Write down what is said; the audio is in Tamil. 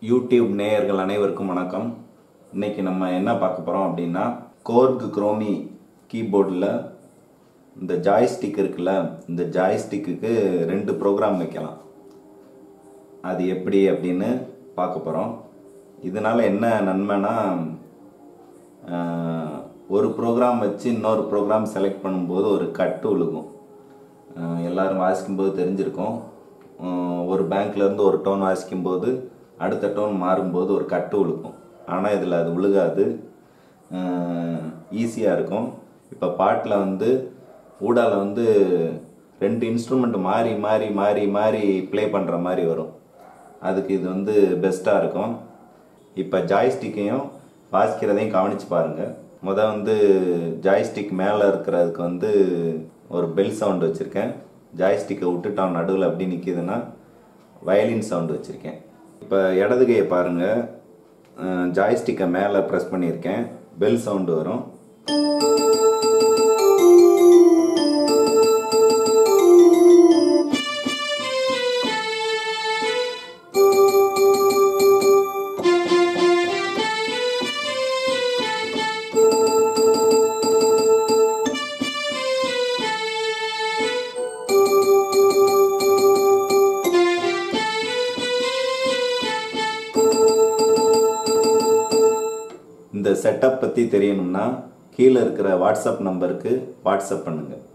யூடியூப் நேயர்கள் அனைவருக்கும் வணக்கம். இன்னைக்கு நம்ம என்ன பார்க்க போகிறோம் அப்படின்னா, கோர்க் குரோமி கீபோர்டில் இந்த ஜாய்ஸ்டிக் இருக்குல்ல, இந்த ஜாய்ஸ்டிக்கு 2 ப்ரோக்ராம் வைக்கலாம். அது எப்படி அப்படின்னு பார்க்க போகிறோம். இதனால் என்ன நன்மைனா, ஒரு ப்ரோக்ராம் வச்சு இன்னொரு ப்ரோக்ராம் செலக்ட் பண்ணும்போது ஒரு கட்டு விழுகும். எல்லோரும் வாசிக்கும்போது தெரிஞ்சிருக்கும். ஒரு பேங்க்லேருந்து ஒரு டோன் வாசிக்கும்போது அடுத்த டோன் மாறும்போது ஒரு கட்டு விழுக்கும். ஆனால் இதில் அது விழுகாது, ஈஸியாக இருக்கும். இப்போ பாட்டில் ஊடால 2 இன்ஸ்ட்ருமெண்ட் மாறி மாறி மாறி மாறி ப்ளே பண்ணுற மாதிரி வரும். அதுக்கு இது பெஸ்ட்டாக இருக்கும். இப்போ ஜாய்ஸ்டிக்கையும் வாசிக்கிறதையும் கவனித்து பாருங்கள். ஜாய்ஸ்டிக் மேலே இருக்கிறதுக்கு ஒரு பெல் சவுண்டு வச்சுருக்கேன். ஜாய்ஸ்டிக்கை விட்டுட்டு அவன் நடுவில் அப்படி நிற்கிதுன்னா வயலின் சவுண்டு வச்சுருக்கேன். இப்போ இடது கையை பாருங்கள், ஜாய்ஸ்டிக்கை மேலே ப்ரெஸ் பண்ணியிருக்கேன், பெல் சவுண்டு வரும். இந்த செட்டப் பற்றி தெரியணும்னா கீழே இருக்கிற வாட்ஸ்அப் நம்பருக்கு வாட்ஸ்அப் பண்ணுங்கள்.